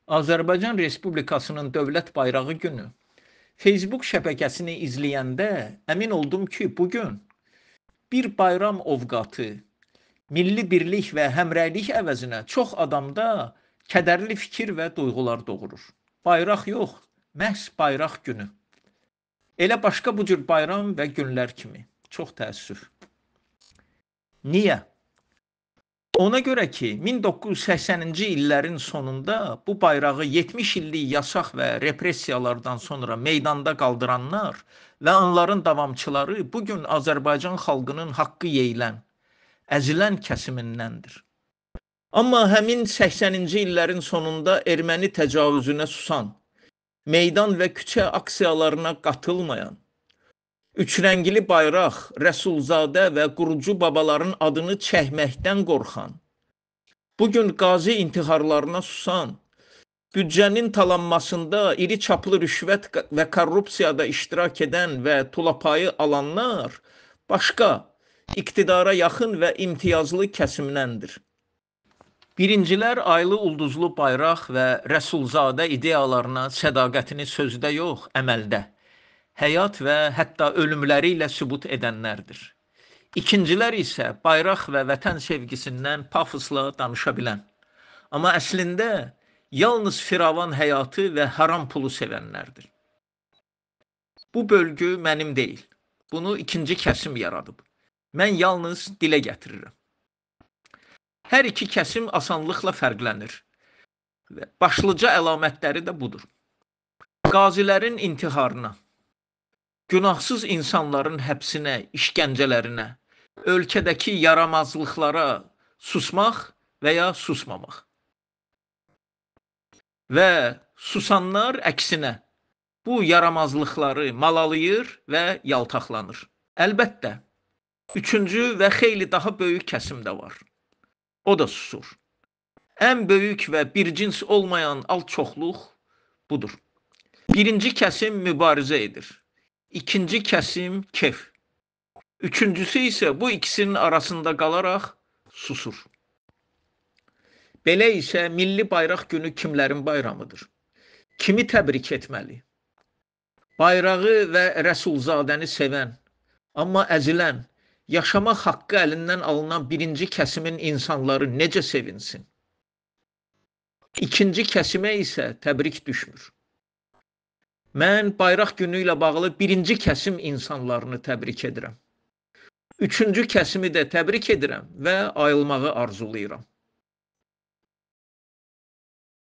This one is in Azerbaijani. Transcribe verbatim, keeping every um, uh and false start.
Azərbaycan Respublikasının dövlət bayrağı günü Facebook şəbəkəsini izləyəndə əmin oldum ki, bugün bir bayram ovqatı, milli birlik və həmrəylik əvəzinə çox adamda kədərli fikir və duyğular doğurur. Bayraq yox, məhz bayraq günü. Elə başqa bu cür bayram və günlər kimi. Çox təəssüf. Niyə? Ona görə ki, min doqquz yüz səksəninci illərin sonunda bu bayrağı yetmiş illik yasaq və repressiyalardan sonra meydanda qaldıranlar və onların davamçıları bugün Azərbaycan xalqının haqqı yeyilən, əzilən kəsimindəndir. Amma həmin səksəninci illərin sonunda erməni təcavüzünə susan, meydan və küçə aksiyalarına qatılmayan, üçrəngli bayraq, Rəsulzadə və qurucu babaların adını çəkməkdən qorxan, bugün qazi intiharlarına susan, büdcənin talanmasında iri çaplı rüşvət və korrupsiyada iştirak edən və tulapayı alanlar başqa, iqtidara yaxın və imtiyazlı kəsimdəndir. Birincilər aylı ulduzlu bayraq və Rəsulzadə ideyalarına sədaqətini sözdə yox, əməldə, həyat və hətta ölümləri ilə sübut edənlərdir. İkincilər isə bayraq və vətən sevgisindən pafosla danışa bilən, amma əslində yalnız firavan həyatı və haram pulu sevənlərdir. Bu bölgü mənim deyil. Bunu ikinci kəsim yaradıb. Mən yalnız dilə gətirirəm. Hər iki kəsim asanlıqla fərqlənir və başlıca əlamətləri də budur. Qazilərin intiharına, günahsız insanların həbsinə, işgəncələrinə, ölkədəki yaramazlıqlara susmaq və ya susmamaq. Və susanlar əksinə bu yaramazlıqları malalayır və yaltaqlanır. Əlbəttə, üçüncü və xeyli daha böyük kəsim də var. O da susur. Ən böyük və bir cins olmayan alt çoxluq budur. Birinci kəsim mübarizə edir. İkinci kəsim kef. Üçüncüsü isə bu ikisinin arasında qalaraq susur. Belə isə milli bayraq günü kimlərin bayramıdır? Kimi təbrik etməli? Bayrağı və Rəsulzadəni sevən, amma əzilən, yaşamaq haqqı əlindən alınan birinci kəsimin insanları necə sevinsin? İkinci kəsimə isə təbrik düşmür. Mən bayraq günü ilə bağlı birinci kəsim insanlarını təbrik edirəm. Üçüncü kəsimi də təbrik edirəm və ayılmağı arzulayıram.